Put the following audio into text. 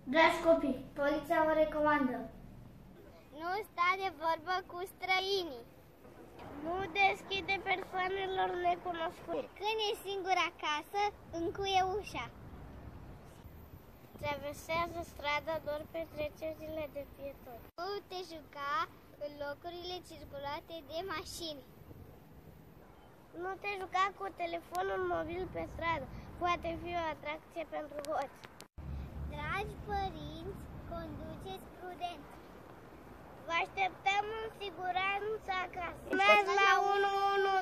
Dragi copii, poliția vă recomandă: nu sta de vorbă cu străinii. Nu deschide persoanelor necunoscute. Când ești singur acasă, încuie ușa. Traversează strada doar pe trecerile de pietoni. Nu te juca în locurile circulate de mașini. Nu te juca cu telefonul mobil pe stradă. Poate fi o atracție pentru hoți. Dragi părinți, conduceți prudent. Vă așteptăm în siguranță acasă. Sunați la 112.